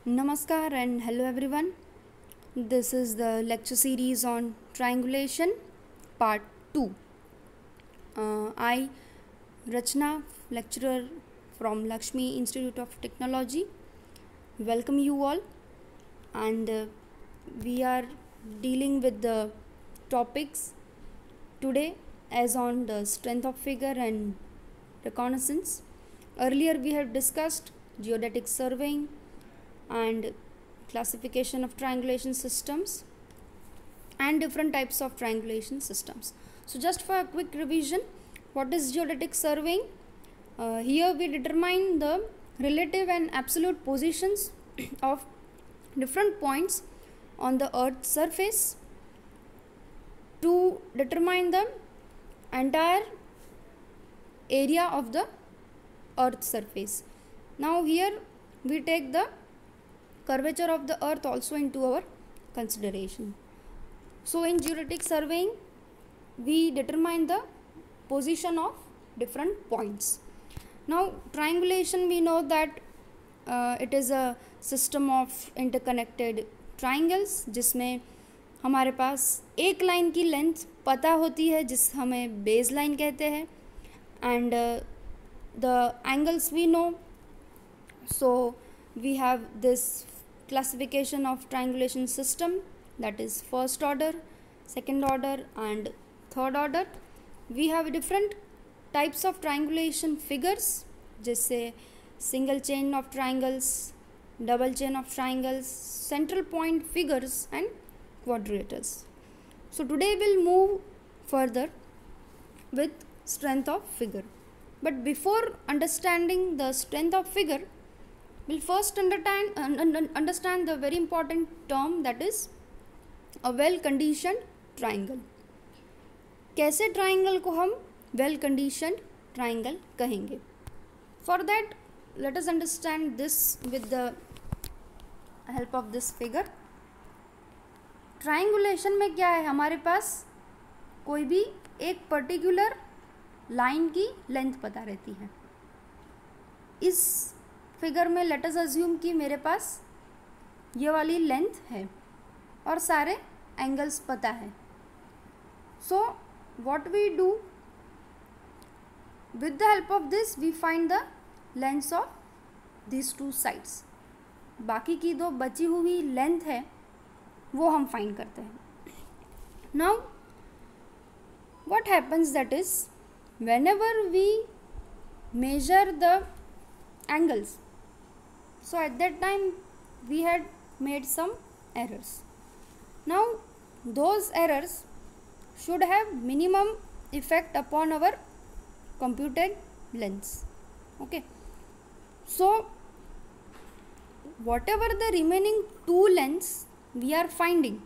Namaskar and hello everyone. This is the lecture series on Triangulation Part-2. I, Rachna, lecturer from Lakshmi Institute of Technology, welcome you all, and we are dealing with the topics today as on the strength of figure and reconnaissance. Earlier we have discussed geodetic surveying and classification of triangulation systems and different types of triangulation systems. So just for a quick revision, what is geodetic surveying? Here we determine the relative and absolute positions of different points on the earth's surface to determine the entire area of the earth's surface. Now here we take the curvature of the earth also into our consideration. So in geodetic surveying we determine the position of different points. Now triangulation, we know that it is a system of interconnected triangles जिसमें हमारे पास एक line की length पता होती है जिस हमें base line कहते हैं and the angles we know. So we have this classification of triangulation system, that is first order, second order and third order. We have different types of triangulation figures जैसे single chain of triangles, double chain of triangles, central point figures and quadrilaters. So today we'll move further with strength of figure. But before understanding the strength of figure, we'll first understand the very important term, that is a well conditioned triangle. कैसे triangle को हम well conditioned triangle कहेंगे? For that, let us understand this with the help of this figure. Triangulation में क्या है, हमारे पास कोई भी एक पर्टिकुलर लाइन की लेंथ पता रहती है. इस फिगर में लेट अस अज्यूम कि मेरे पास ये वाली लेंथ है और सारे एंगल्स पता है. So what we do with the help of this, we find the lengths of this two sides. बाकी की दो बची हुई लेंथ है वो हम फाइंड करते हैं. Now what happens, that is whenever we measure the angles, so at that time we had made some errors. Now those errors should have minimum effect upon our computed lengths. Okay, so whatever the remaining two lengths we are finding,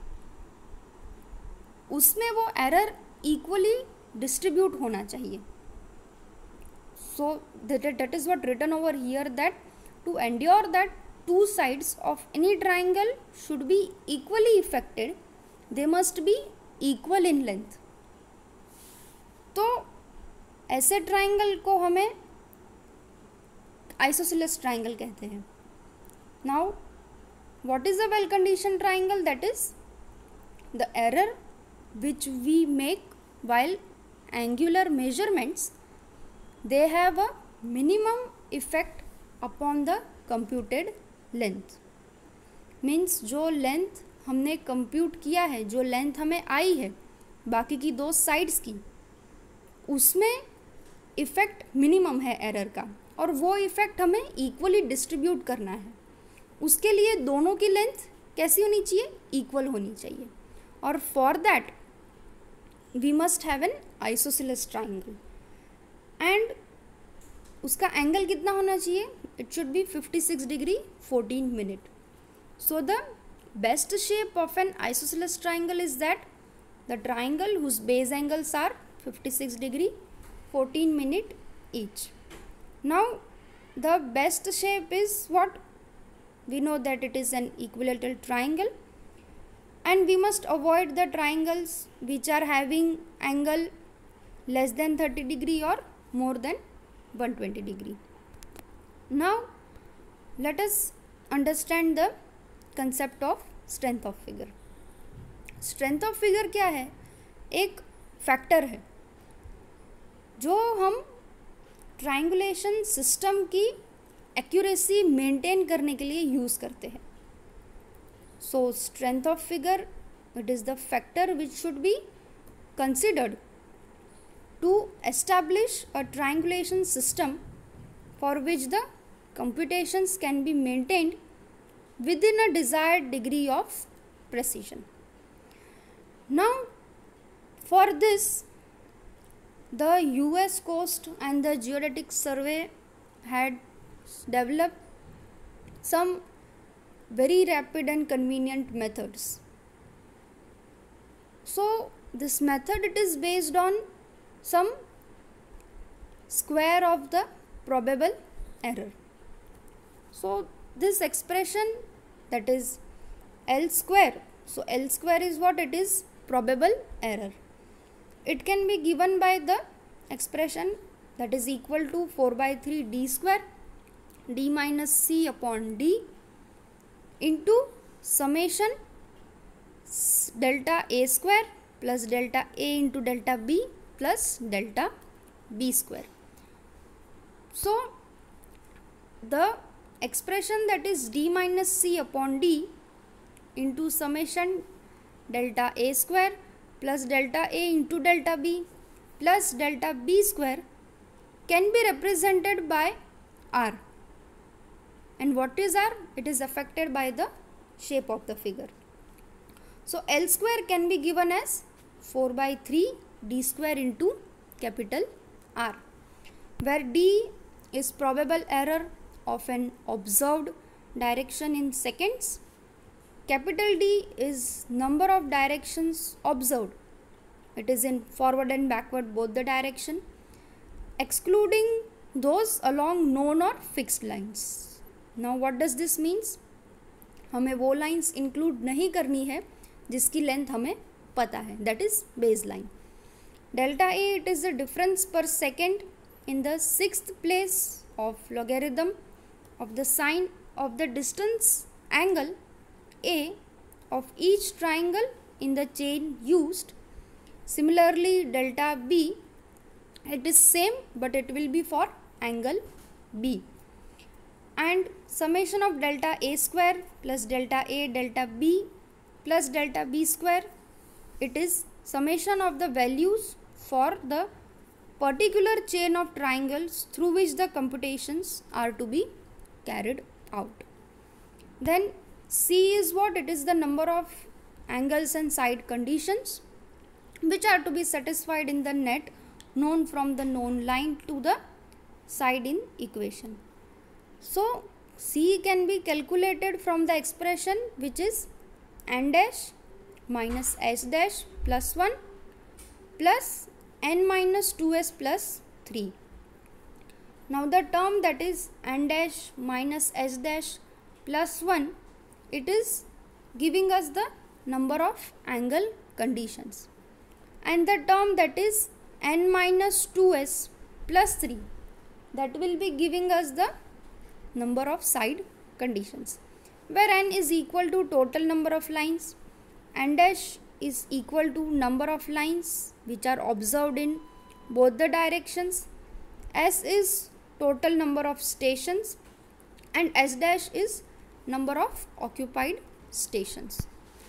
उसमें वो error equally distribute होना चाहिए. So that is what written over here, that to endure that two sides of any triangle should be equally affected, they must be equal in length. तो ऐसे triangle को हमें isosceles triangle कहते हैं. Now what is a well conditioned triangle? That is the error which we make while angular measurements, they have a minimum effect upon the computed length. Means जो length हमने compute किया है, जो length हमें आई है बाकी की दो साइड्स की, उसमें इफ़ेक्ट मिनिमम है एरर का, और वो इफ़ेक्ट हमें इक्वली डिस्ट्रीब्यूट करना है. उसके लिए दोनों की लेंथ कैसी होनी चाहिए? इक्वल होनी चाहिए. और for that we must have an isosceles triangle and उसका एंगल कितना होना चाहिए? It should be 56 degree 14 minute. So the best shape of an isosceles triangle is that the triangle whose base angles are 56 degree 14 minute each. Now the best shape is what? We know that it is an equilateral triangle, and we must avoid the triangles which are having angle less than 30 degree or more than 120 degree. Now let us understand the concept of strength of figure. Strength of figure क्या है? एक factor है जो हम triangulation system की accuracy maintain करने के लिए यूज़ करते हैं. So strength of figure, it is the factor which should be considered to establish a triangulation system for which the computations can be maintained within a desired degree of precision. Now, for this, the US Coast and the Geodetic Survey had developed some very rapid and convenient methods. So, this method, it is based on some square of the probable error. So this expression, that is L square. So L square is what? It is probable error. It can be given by the expression that is equal to 4 by 3 d square d minus c upon d into summation delta a square plus delta a into delta b plus delta b square. So the expression that is d minus c upon d into summation delta a square plus delta a into delta b plus delta b square can be represented by r. And what is r? It is affected by the shape of the figure. So L square can be given as 4 by 3 d square into capital R, where d is probable error of an observed direction in seconds. Capital D is number of directions observed. It is in forward and backward both the direction, excluding those along known or fixed lines. Now what does this means? हमें वो lines include नहीं करनी है जिसकी length हमें पता है, that is baseline. Delta A, it is the difference per second in the 6th place of logarithm of the sine of the distance angle A of each triangle in the chain used. Similarly, delta B, it is same but it will be for angle B. And summation of delta A square plus delta A delta B plus delta B square, it is summation of the values for the particular chain of triangles through which the computations are to be carried out. Then C is what? It is the number of angles and side conditions which are to be satisfied in the net known from the known line to the side in equation. So C can be calculated from the expression which is n dash minus s dash plus 1 plus n minus 2s plus 3. Now the term that is n dash minus s dash plus 1, it is giving us the number of angle conditions, and the term that is n minus 2s plus 3, that will be giving us the number of side conditions, where n is equal to total number of lines, n dash is equal to number of lines which are observed in both the directions, s is total number of stations, and s dash is number of occupied stations.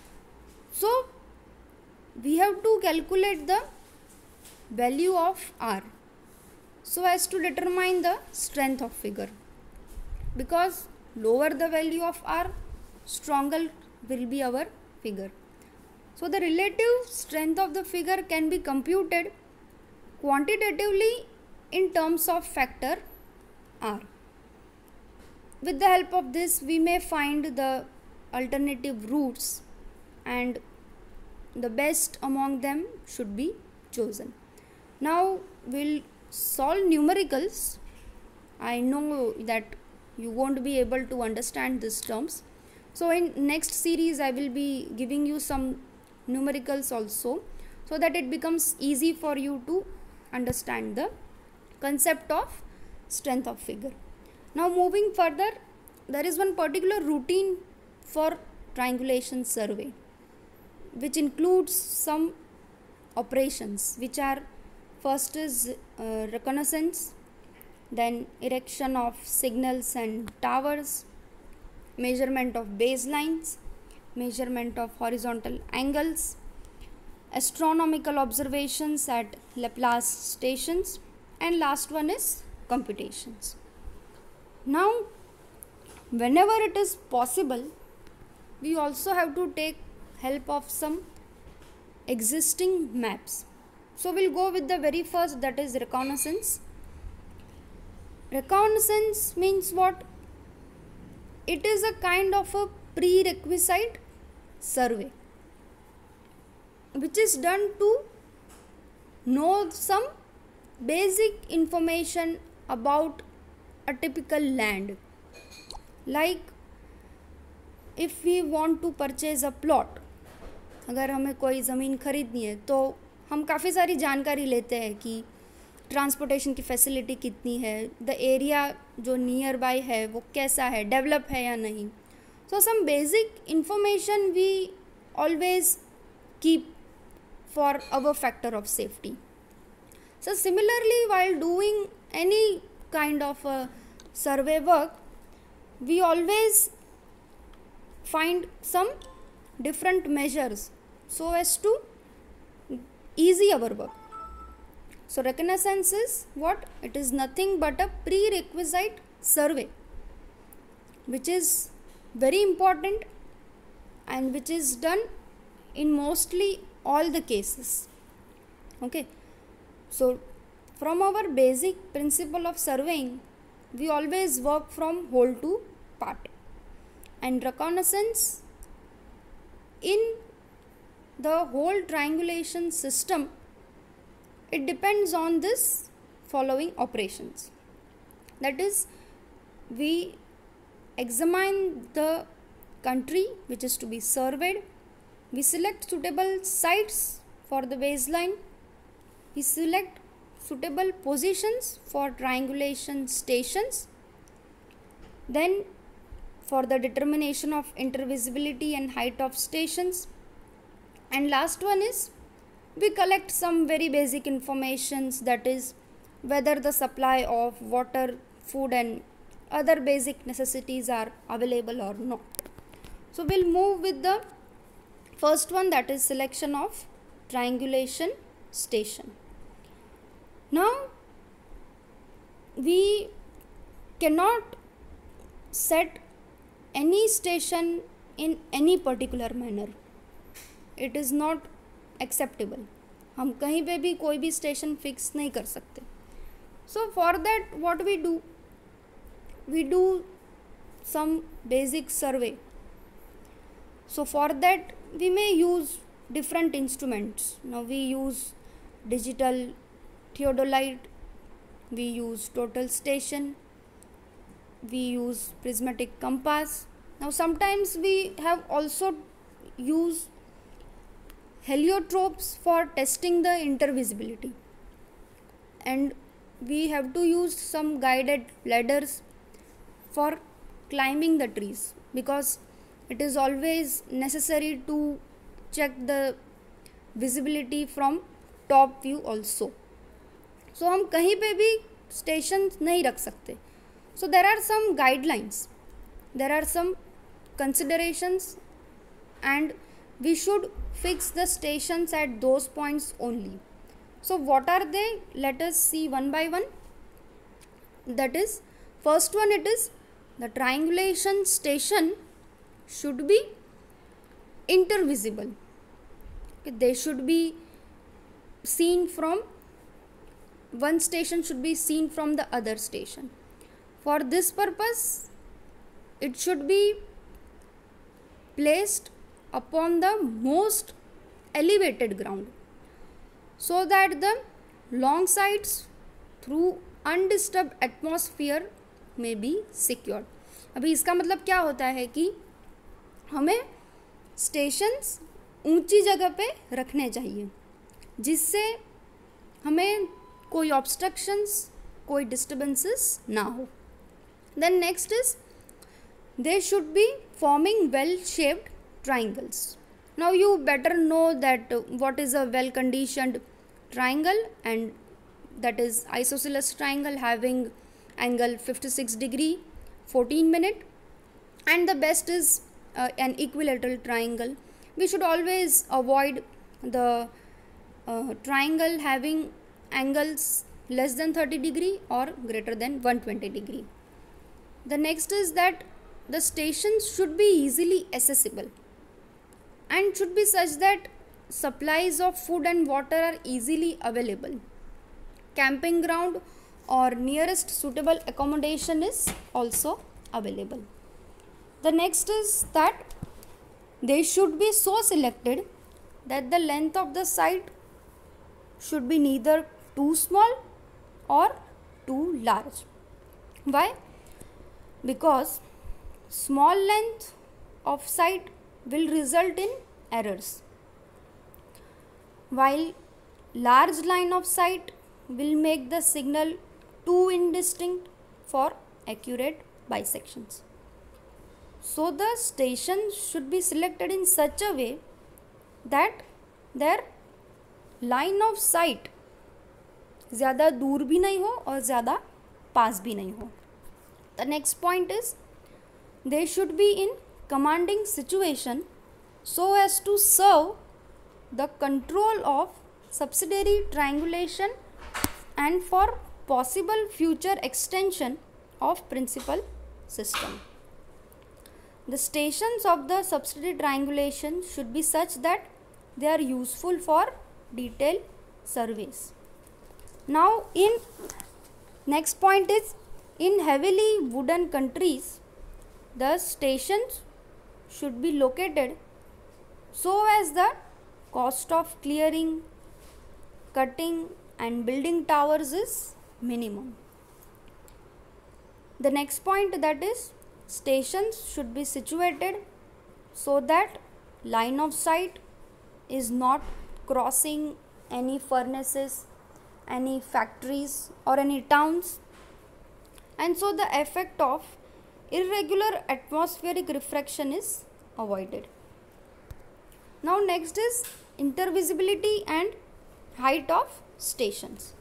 So we have to calculate the value of r so as to determine the strength of figure, because lower the value of r, stronger will be our figure. So the relative strength of the figure can be computed quantitatively in terms of factor r. With the help of this, we may find the alternative routes and the best among them should be chosen. Now we'll solve numericals. I know that you won't be able to understand these terms. So in next series I will be giving you some numericals also, so that it becomes easy for you to understand the concept of strength of figure. Now moving further, there is one particular routine for triangulation survey, which includes some operations, which are first is reconnaissance, then erection of signals and towers, measurement of baselines, measurement of horizontal angles, astronomical observations at Laplace stations, and last one is computations. Now, whenever it is possible, we also have to take help of some existing maps. So we'll go with the very first, that is reconnaissance. Reconnaissance means what? It is a kind of a prerequisite survey which is done to know some basic information about a typical land. Like if we want to purchase a plot, अगर हमें कोई ज़मीन खरीदनी है तो हम काफ़ी सारी जानकारी लेते हैं कि ट्रांसपोर्टेशन की फैसिलिटी कितनी है, द एरिया जो नियर बाय है वो कैसा है, डेवलप है या नहीं. So some basic information we always keep for our factor of safety. So similarly, while doing any kind of a survey work, we always find some different measures so as to easy our work. So reconnaissance is what? It is nothing but a prerequisite survey which is very important and which is done in mostly all the cases. Okay, so from our basic principle of surveying, we always work from whole to part, and reconnaissance in the whole triangulation system, it depends on this following operations. That is, we examine the country which is to be surveyed, we select suitable sites for the baseline, we select suitable positions for triangulation stations, then for the determination of intervisibility and height of stations, and last one is we collect some very basic informations, that is whether the supply of water, food and other basic necessities are available or not. So we'll move with the first one, that is selection of triangulation station. Now we cannot set any station in any particular manner. It is not acceptable. हम कहीं पे भी कोई भी station fix नहीं कर सकते. So for that what we do? We do some basic survey. So for that we may use different instruments. Now we use digital theodolite, we use total station, we use prismatic compass. Now sometimes we have also used heliotropes for testing the intervisibility, and we have to use some guided ladders for climbing the trees, because it is always necessary to check the visibility from top view also. So हम कहीं पे भी station नहीं रख सकते. So there are some guidelines, there are some considerations, and we should fix the stations at those points only. So what are they? Let us see one by one. That is, first one, it is the triangulation station should be intervisible. Okay, they should be seen from one station, should be seen from the other station. For this purpose, it should be placed upon the most elevated ground, so that the long sides through undisturbed atmosphere may be secured. अभी इसका मतलब क्या होता है कि हमें stations ऊंची जगह पे रखने चाहिए, जिससे हमें कोई ऑब्स्ट्रक्शंस, कोई डिस्टर्बेंसेस ना हो. Then next is they should be forming well-shaped triangles. Now you better know that what is a well-conditioned triangle, and that is isosceles triangle having angle 56 degree 14 minute, and the best is an equilateral triangle. We should always avoid the triangle having angles less than 30 degree or greater than 120 degree. The next is that the stations should be easily accessible and should be such that supplies of food and water are easily available. Camping ground or nearest suitable accommodation is also available. The next is that they should be so selected that the length of the site should be neither too small or too large. Why? Because small length of site will result in errors, while large line of sight will make the signal too indistinct for accurate bisections. So the stations should be selected in such a way that their line of sight ज़्यादा दूर भी नहीं हो और ज़्यादा पास भी नहीं हो. The next point is they should be in commanding situation so as to serve the control of subsidiary triangulation and for possible future extension of principal system. The stations of the subsidiary triangulation should be such that they are useful for detailed surveys. Now in next point is in heavily wooden countries, the stations should be located so as the cost of clearing, cutting and building towers is minimum. The next point, that is stations should be situated so that line of sight is not crossing any furnaces, any factories or any towns, and so the effect of irregular atmospheric refraction is avoided. Now next is intervisibility and height of stations.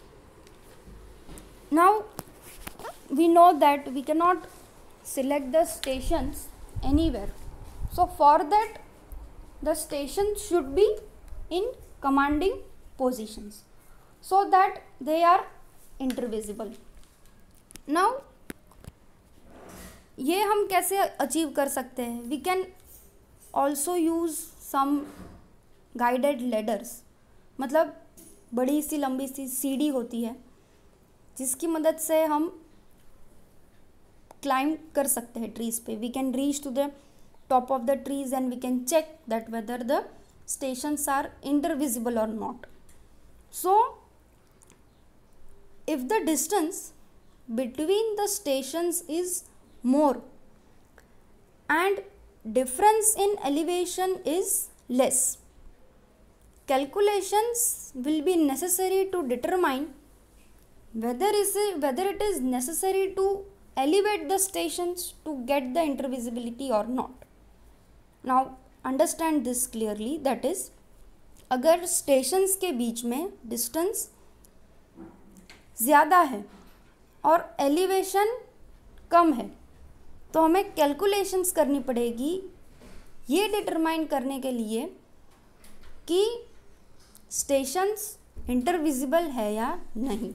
Now we know that we cannot select the stations anywhere. So for that the stations should be in commanding positions so that they are intervisible. Now ये हम कैसे achieve कर सकते हैं? We can also use some guided ladders. मतलब बड़ी सी लंबी सी सीढ़ी होती है जिसकी मदद से हम क्लाइंब कर सकते हैं ट्रीज पे. We can reach to the top of the trees and we can check that whether the stations are intervisible or not. So if the distance between the stations is more and difference in elevation is less, calculations will be necessary to determine whether it is necessary to elevate the stations to get the intervisibility or not. Now understand this clearly, that is अगर stations के बीच में distance ज़्यादा है और elevation कम है तो हमें कैलकुलेशंस करनी पड़ेगी ये डिटरमाइन करने के लिए कि स्टेशंस इंटरविजिबल है या नहीं.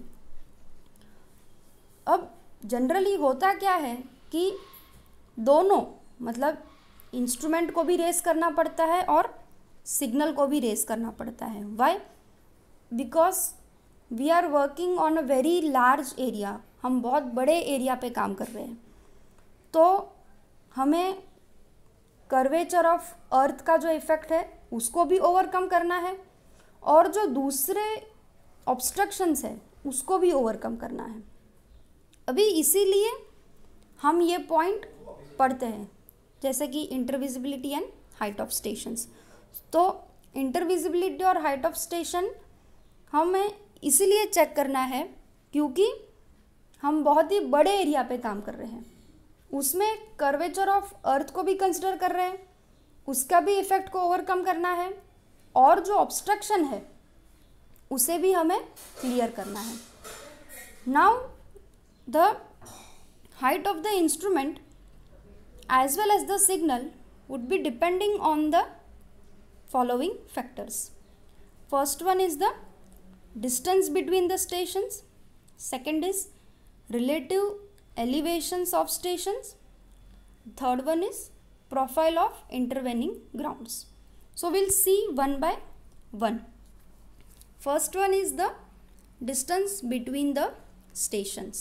अब जनरली होता क्या है कि दोनों मतलब इंस्ट्रूमेंट को भी रेस करना पड़ता है और सिग्नल को भी रेस करना पड़ता है. Why? Because we are working on a very large area. हम बहुत बड़े एरिया पे काम कर रहे हैं तो हमें कर्वेचर ऑफ अर्थ का जो इफ़ेक्ट है उसको भी ओवरकम करना है और जो दूसरे ऑब्स्ट्रक्शंस है उसको भी ओवरकम करना है. अभी इसीलिए हम ये पॉइंट पढ़ते हैं जैसे कि intervisibility and height of stations. तो इंटरविजिबिलिटी और हाइट ऑफ स्टेशन हमें इसीलिए चेक करना है क्योंकि हम बहुत ही बड़े एरिया पे काम कर रहे हैं. उसमें कर्वेचर ऑफ अर्थ को भी कंसिडर कर रहे हैं, उसका भी इफेक्ट को ओवरकम करना है, और जो ऑब्स्ट्रक्शन है उसे भी हमें क्लियर करना है. Now the height of the instrument as well as the signal would be depending on the following factors. First one is the distance between the stations. Second is relative elevations of stations. Third one is profile of intervening grounds. So we'll see one by one. First one is the distance between the stations.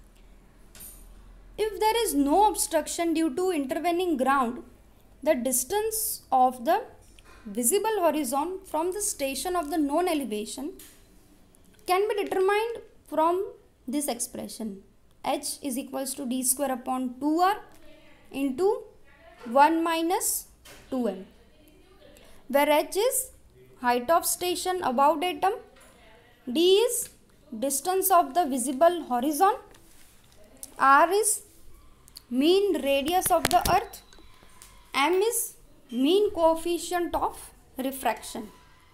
If there is no obstruction due to intervening ground, the distance of the visible horizon from the station of the known elevation can be determined from this expression. H is equals to d square upon 2r into 1 minus 2m, where h is height of station above datum, d is distance of the visible horizon, r is mean radius of the earth, m is mean coefficient of refraction.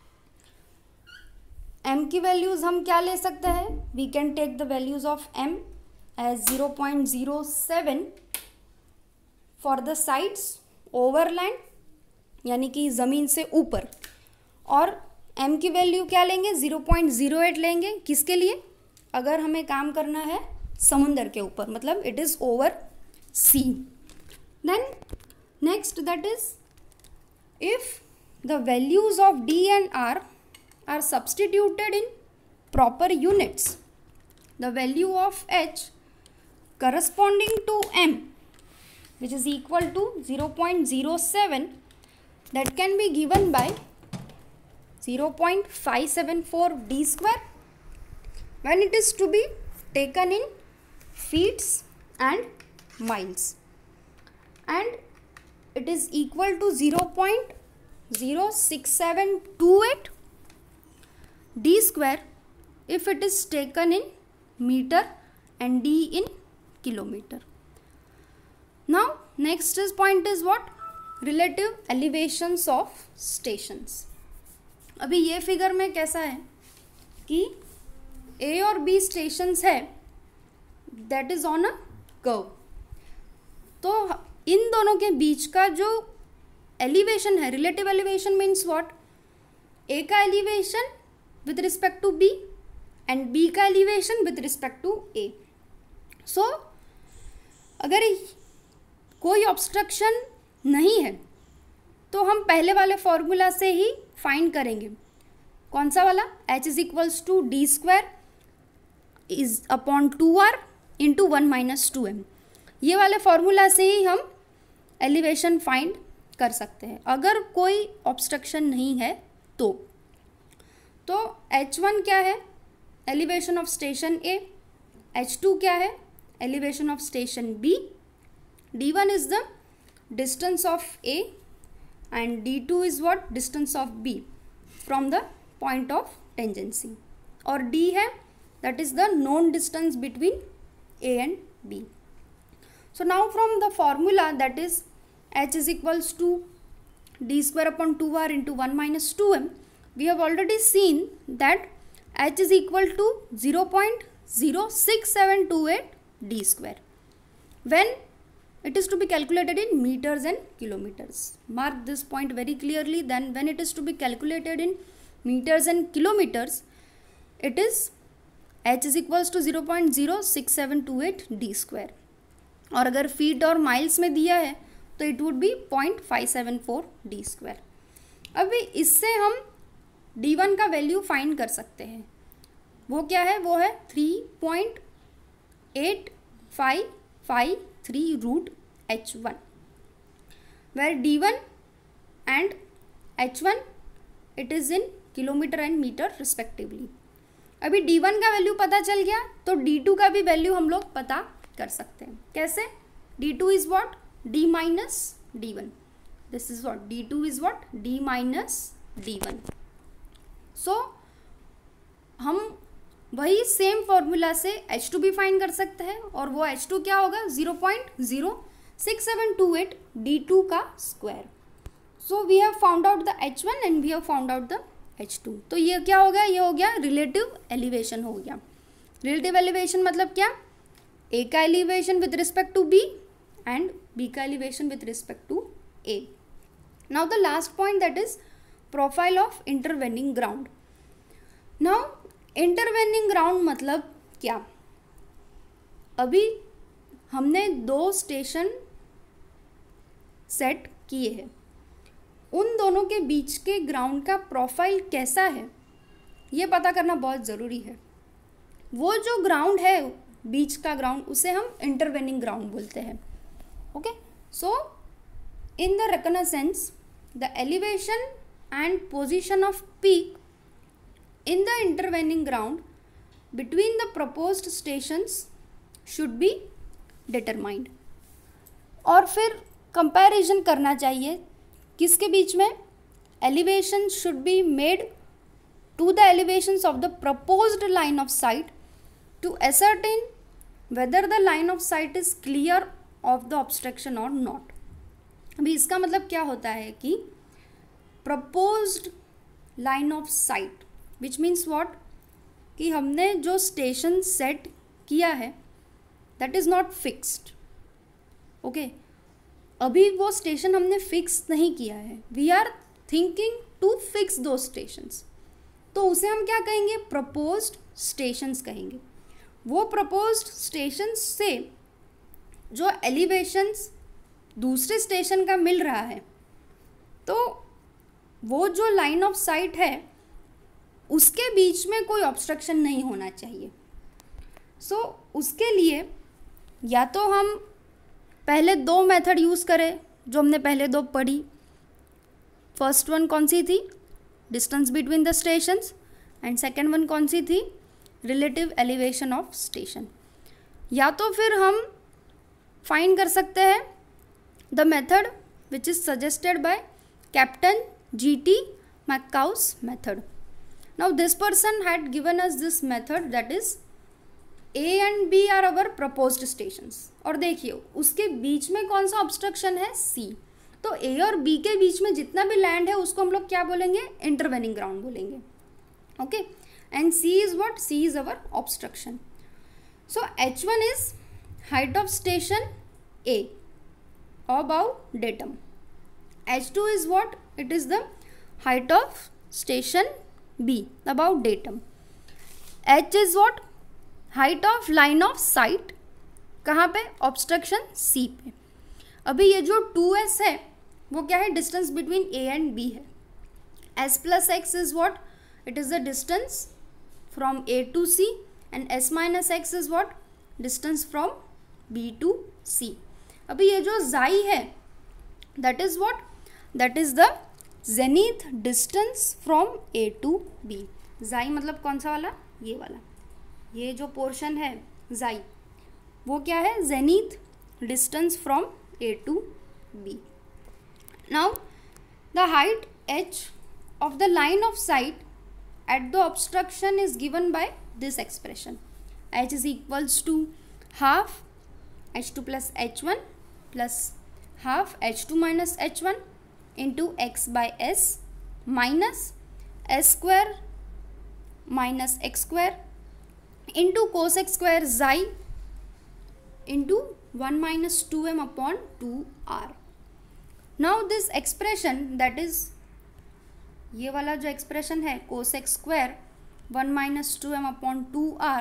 m की values हम क्या ले सकते हैं? We can take the values of m as 0.07 for the sides overland, यानी कि ज़मीन से ऊपर, और m की वैल्यू क्या लेंगे? 0.08 लेंगे. किसके लिए? अगर हमें काम करना है समुंदर के ऊपर, मतलब it is over sea. Then next, that is if the values of d and r are substituted in proper units, the value of h corresponding to m, which is equal to 0.07, that can be given by 0.574 d square when it is to be taken in feet and miles, and it is equal to 0.06728 d square if it is taken in meter and d in kilometer. Now next is point is what? Relative elevations of stations. अभी ये figure में कैसा है कि A और B stations है, that is on a curve. तो इन दोनों के बीच का जो एलिवेशन है, relative elevation means what? A का elevation with respect to B and B का elevation with respect to A. So अगर कोई ऑब्स्ट्रक्शन नहीं है तो हम पहले वाले फॉर्मूला से ही फाइंड करेंगे. कौन सा वाला? h is equals to d square is upon 2r into 1 minus 2m. ये वाले फॉर्मूला से ही हम एलिवेशन फाइंड कर सकते हैं अगर कोई ऑब्स्ट्रक्शन नहीं है तो. h1 क्या है? Elevation of station A. h2 क्या है? Elevation of station B. d1 is the distance of A and d2 is what? Distance of B from the point of tangency. और d है, that is the known distance between A and B. So now from the formula, that is h is equals to d square upon 2r into 1 minus 2m, we have already seen that h is equal to 0.06728 d square when it is to be calculated in meters and kilometers. Mark this point very clearly. Then when it is to be calculated in meters and kilometers, it is h is equals to 0.06728 d square. और अगर feet और miles में दिया है तो it would be 0.574 d square. अभी इससे हम d1 का वैल्यू फाइंड कर सकते हैं. वो क्या है? वो है 3.8553 root h1, where d1 and h1 it is in kilometre and metre respectively. अभी d1 का वैल्यू पता चल गया तो d2 का भी वैल्यू हम लोग पता कर सकते हैं. कैसे? d2 is what? d minus d1. This is what? d2 is what? d minus d1. So हम वही सेम फॉर्मूला से H2 भी फाइंड कर सकते हैं, और वो H2 क्या होगा 0.06728 D2 का square. So we have found out the H1 and we have found out the H2. तो ये क्या हो गया, ये हो गया रिलेटिव एलिवेशन हो गया. रिलेटिव एलिवेशन मतलब क्या, A का elevation with respect to B and B का elevation with respect to A. Now the last point that is profile of intervening ground. Now intervening ground मतलब क्या, अभी हमने 2 स्टेशन सेट किए हैं, उन दोनों के बीच के ग्राउंड का प्रोफाइल कैसा है ये पता करना बहुत ज़रूरी है. वो जो ग्राउंड है बीच का ग्राउंड, उसे हम इंटरवेनिंग ग्राउंड बोलते हैं. Okay, so in the reconnaissance the elevation and position of peak in the intervening ground between the proposed stations should be determined. और फिर कंपैरिजन करना चाहिए किसके बीच में, elevation should be made to the elevations of the proposed line of sight to ascertain whether the line of sight is clear of the obstruction or not. अभी इसका मतलब क्या होता है कि proposed line of sight which means what, कि हमने जो स्टेशन सेट किया है that is not fixed. Okay, अभी वो स्टेशन हमने फिक्स नहीं किया है, we are thinking to fix दो स्टेशंस, तो उसे हम क्या कहेंगे, प्रपोज्ड स्टेशंस कहेंगे. वो प्रपोज्ड स्टेशंस से जो एलिवेशंस दूसरे स्टेशन का मिल रहा है, तो वो जो लाइन ऑफ साइट है उसके बीच में कोई ऑब्स्ट्रक्शन नहीं होना चाहिए. सो उसके लिए या तो हम पहले 2 मेथड यूज़ करें जो हमने पहले 2 पढ़ी. फर्स्ट वन कौन सी थी, distance between the stations, and second one कौन सी थी, रिलेटिव एलिवेशन ऑफ स्टेशन. या तो फिर हम फाइंड कर सकते हैं the method which is suggested by captain G.T. Mackaw's method. Now this person had given us this method, that is A and B are our proposed stations. और देखिए उसके बीच में कौन सा ऑब्स्ट्रक्शन है, C. तो A और B के बीच में जितना भी लैंड है उसको हम लोग क्या बोलेंगे, इंटरवेनिंग ग्राउंड बोलेंगे. Okay, and C is what, C is our obstruction. So H1 is height of station A above datum. H2 is what, it is the height of station B above datum. H is what, height of line of sight, कहाँ पे, obstruction C पे. अभी ये जो 2S है वो क्या है, distance between A and B है. S plus X is what, it is the distance from A to C, and S minus X is what, distance from B to C. अभी ये जो xi है that is what, that is the zenith distance from A to B. xi मतलब कौन सा वाला, ये वाला, ये जो पोर्शन है xi वो क्या है, zenith distance from A to B. Now the height h of the line of sight at the obstruction is given by this expression. H is equals to half h2 plus h1 plus half h2 minus h1 into x by s minus s square minus x square into cos x square xi into 1 minus 2m upon 2r. Now this expression, that is ये वाला जो expression है cos x square 1 minus 2m upon 2r,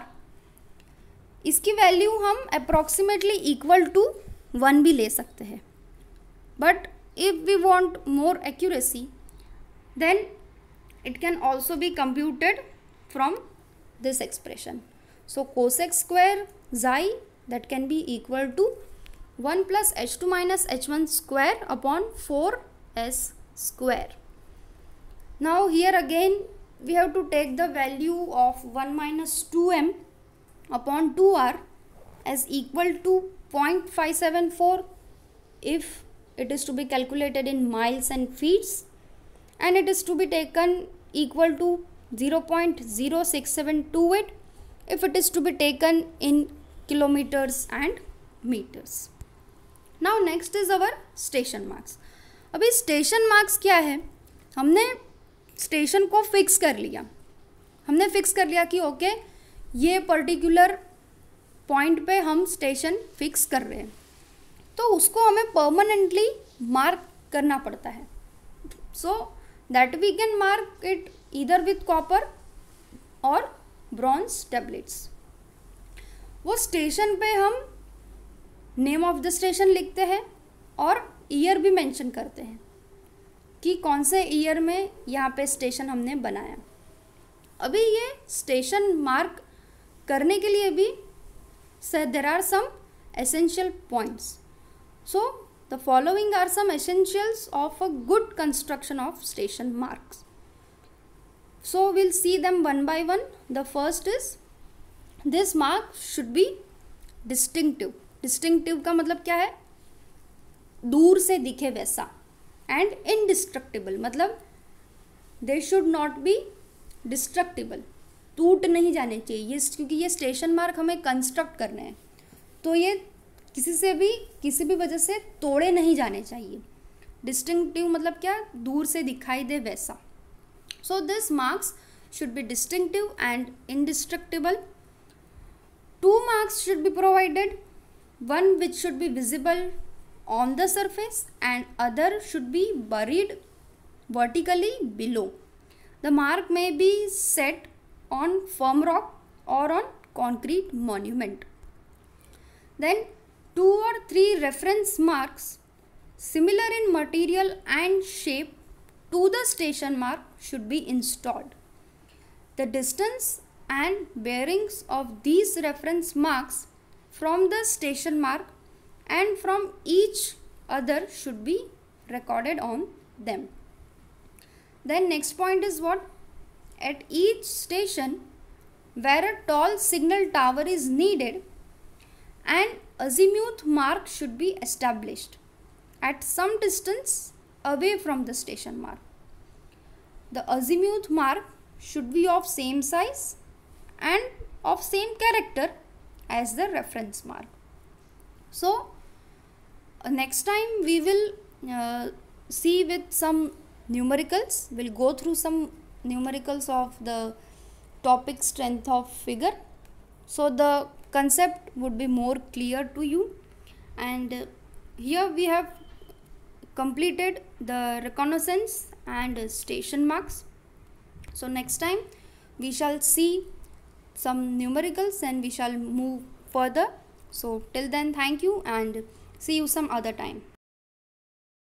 इसकी value हम approximately equal to 1 भी ले सकते हैं. But if we want more accuracy, then it can also be computed from this expression. So cos x square xi, that can be equal to 1 plus h2 minus h1 square upon 4s square. Now here again we have to take the value of 1 minus 2m upon 2r as equal to 0.574 if it is to be calculated in miles and feet, and it is to be taken equal to 0.06728 if it is to be taken in kilometers and meters. Now next is our station marks. अभी station marks क्या है, हमने station को fix कर लिया, हमने fix कर लिया कि ओके ये पर्टिकुलर पॉइंट पे हम स्टेशन फिक्स कर रहे हैं, तो उसको हमें परमानेंटली मार्क करना पड़ता है. So that we can mark it either with copper और ब्रॉन्ज टैबलेट्स. वो स्टेशन पे हम नेम ऑफ द स्टेशन लिखते हैं और ईयर भी मेंशन करते हैं कि कौन से ईयर में यहाँ पे स्टेशन हमने बनाया. अभी ये स्टेशन मार्क करने के लिए भी there are some essential points. So the following are some essentials of a good construction of station marks. So will see them one by one. The first is this mark should be distinctive. Distinctive का मतलब क्या है, दूर से दिखे वैसा. And indestructible मतलब they should not be destructible, टूट नहीं जाने चाहिए ये, क्योंकि ये स्टेशन मार्क हमें कंस्ट्रक्ट करने हैं, तो ये किसी भी वजह से तोड़े नहीं जाने चाहिए. डिस्टिंक्टिव मतलब क्या, दूर से दिखाई दे वैसा. So this marks should be distinctive and indestructible. 2 marks should be provided, one which should be visible on the surface and other should be buried vertically below. The mark may be set on firm rock or on concrete monument. Then 2 or 3 reference marks similar in material and shape to the station mark should be installed. The distance and bearings of these reference marks from the station mark and from each other should be recorded on them. Then next point is what? At each station where a tall signal tower is needed, an azimuth mark should be established at some distance away from the station mark. The azimuth mark should be of same size and of same character as the reference mark. So next time we will see with some numericals. We'll go through some numericals of the topic strength of figure, so the concept would be more clear to you. And here we have completed the reconnaissance and station marks. So next time we shall see some numericals and we shall move further. So till then, thank you and see you some other time.